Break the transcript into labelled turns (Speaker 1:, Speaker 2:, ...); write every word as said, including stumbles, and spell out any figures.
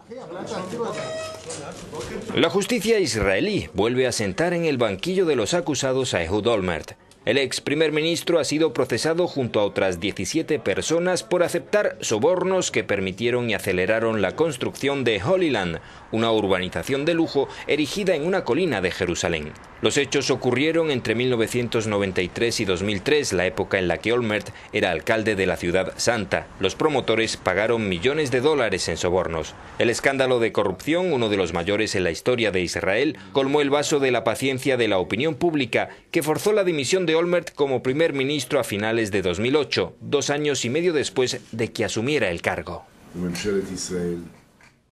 Speaker 1: La justicia israelí vuelve a sentar en el banquillo de los acusados a Ehud Olmert. El ex primer ministro ha sido procesado junto a otras diecisiete personas por aceptar sobornos que permitieron y aceleraron la construcción de Holy Land, una urbanización de lujo erigida en una colina de Jerusalén. Los hechos ocurrieron entre mil novecientos noventa y tres y dos mil tres, la época en la que Olmert era alcalde de la Ciudad Santa. Los promotores pagaron millones de dólares en sobornos. El escándalo de corrupción, uno de los mayores en la historia de Israel, colmó el vaso de la paciencia de la opinión pública, que forzó la dimisión de Olmert como primer ministro a finales de dos mil ocho, dos años y medio después de que asumiera el cargo.